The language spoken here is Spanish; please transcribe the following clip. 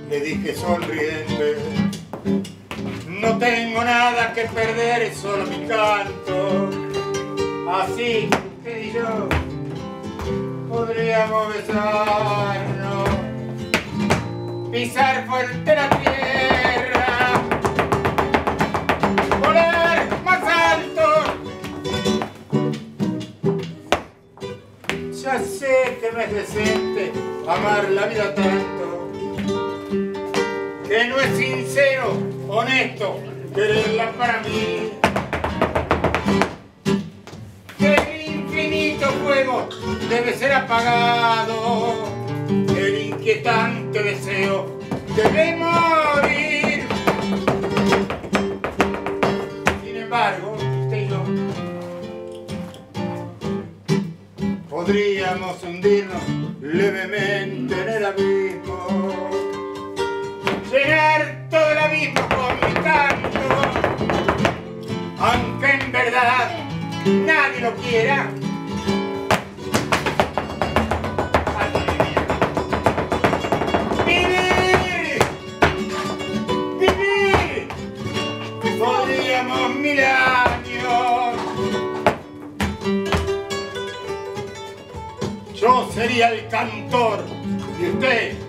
le dije sonriente. No tengo nada que perder, es solo mi canto. Así que y yo podríamos besarnos, pisar fuerte la tierra, volar más alto. Ya sé que no es decente amar la vida tanto, que no es sincero, honesto, quererla para mí. Que el infinito fuego debe ser apagado, el inquietante deseo debe morir. Sin embargo, usted y yo podríamos hundirnos levemente en el abismo, llenar todo el abismo con mi canto, aunque en verdad nadie lo quiera. ¡Vivir! ¡Vivir! Podríamos 1000 años. Yo sería el cantor y usted